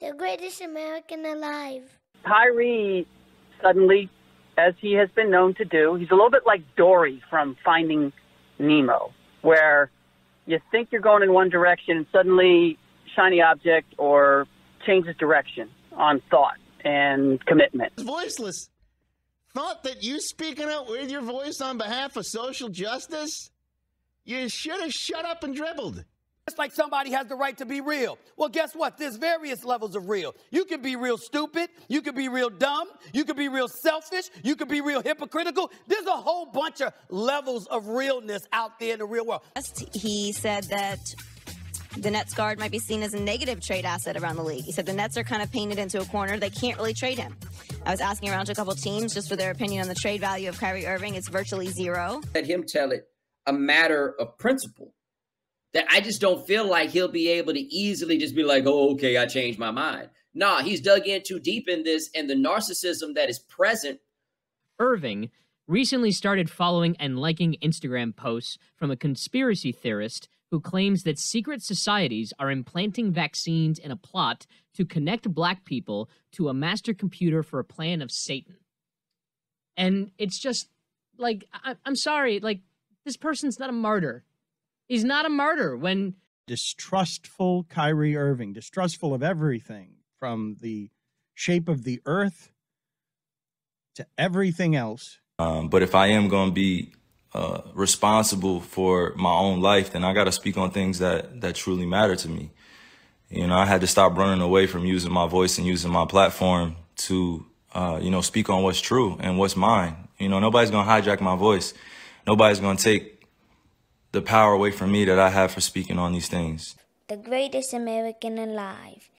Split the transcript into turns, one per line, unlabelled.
The greatest American alive.
Kyrie suddenly, as he has been known to do, he's a little bit like Dory from Finding Nemo, where you think you're going in one direction and suddenly shiny object or changes direction on thought and commitment.
Voiceless. Thought that you speaking out with your voice on behalf of social justice? You should have shut up and dribbled.
It's like somebody has the right to be real. Well, guess what? There's various levels of real. You can be real stupid. You can be real dumb. You can be real selfish. You can be real hypocritical. There's a whole bunch of levels of realness out there in the real world.
He said that the Nets guard might be seen as a negative trade asset around the league. He said the Nets are kind of painted into a corner. They can't really trade him. I was asking around to a couple teams just for their opinion on the trade value of Kyrie Irving. It's virtually zero.
Let him tell it a matter of principle. That I just don't feel like he'll be able to easily just be like, oh, okay, I changed my mind. Nah, he's dug in too deep in this, and the narcissism that is present.
Irving recently started following and liking Instagram posts from a conspiracy theorist who claims that secret societies are implanting vaccines in a plot to connect black people to a master computer for a plan of Satan. And it's just, like, I'm sorry, like, this person's not a martyr. He's not a martyr when...
Distrustful Kyrie Irving, distrustful of everything, from the shape of the earth to everything else.
But if I am going to be responsible for my own life, then I got to speak on things that truly matter to me. You know, I had to stop running away from using my voice and using my platform to, speak on what's true and what's mine. You know, nobody's going to hijack my voice. Nobody's going to take the power away from me that I have for speaking on these things.
The greatest American alive.